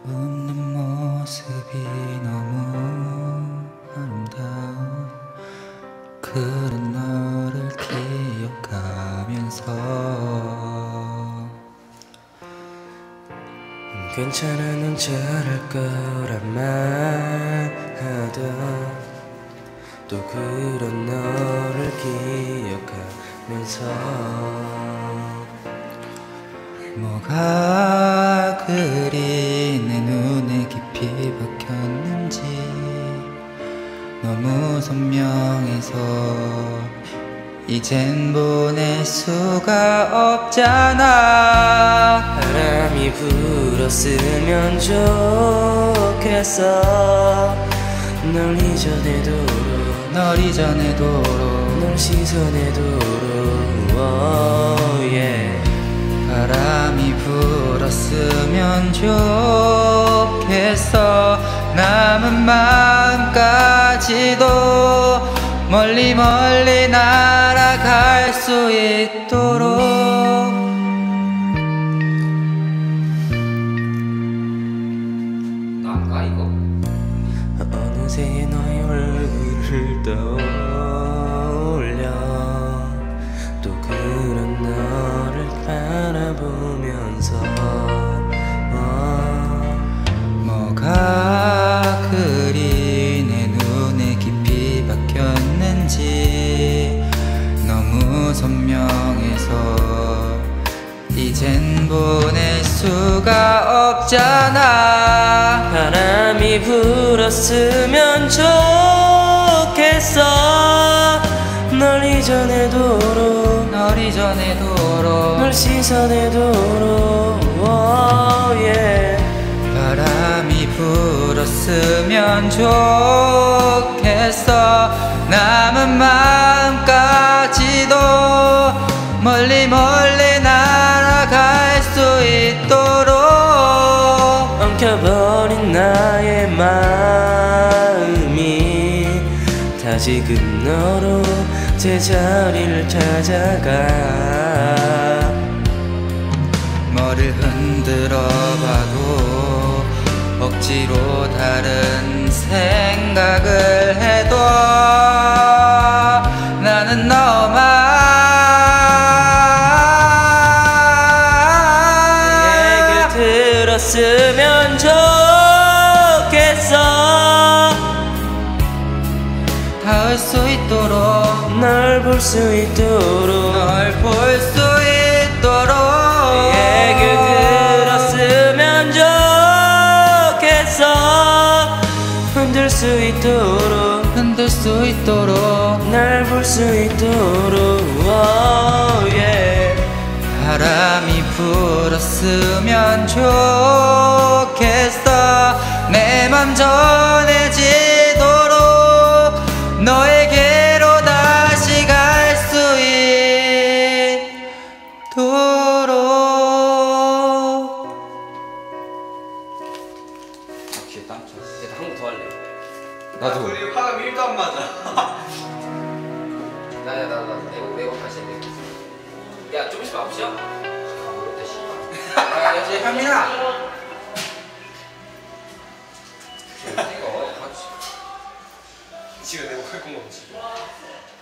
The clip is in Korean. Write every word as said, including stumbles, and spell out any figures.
웃는 모습이 너무 아름다워. 그런 너를 기억하면서 괜찮아 넌 잘할 거란 말하다 또 그런 너를 기억하면서 뭐가 그리 내 눈에 깊이 박혔는지 너무 선명해서 이젠 보낼 수가 없잖아. 바람이 불었으면 좋겠어. 널 이전에도록 널 이전에도록 널 시선에도록 oh, yeah. 바람이 불었으면 좋겠어. 남은 마음까지도 멀리 멀리 날아갈 수 있도록. 나가 이거 어느새 너의 얼굴을 떠올려 또 그런 너를 바라보면서 어. 뭐가 그리 내 눈에 깊이 박혔는지 너무 선명해서 이젠 보낼 수가 없잖아. 바람이 불었으면 좋겠어. 널 이전에도록 널 이전에도록 널 시선에도록 oh, yeah. 바람이 불었으면 좋겠어. 남은 마음까지도 멀리 멀리 날아갈 수 있도록. 엉켜버린 나의 마음이 다시금 너로 제자리를 찾아가. 뭐를 흔들어 봐도 억지로 다른 생각을 해도 나는 너만 얘길 들었으면 좋겠어. 닿을 수 있도록 널 볼 수 있도록 널 볼 수 있도록 얘길 들었으면 좋겠어. 흔들 수 있도록 흔들 수 있도록 날 볼 수 있도록 oh, yeah. 바람이 불었으면 좋겠어. 내 맘 전해지도록 너에게로 다시 갈 수 있도록. 확실히 땀 차. 일단 한 곡 더 할래. 나도. 우리 화감 일도 안 맞아. 나야 나나 내곡 내곡 다시 해. 야 좀 있으면 아홉 시야? 아 모르겠다 씨발. 아 여기 현민아. 이거 같이. 지금 내가 할 건가 보지.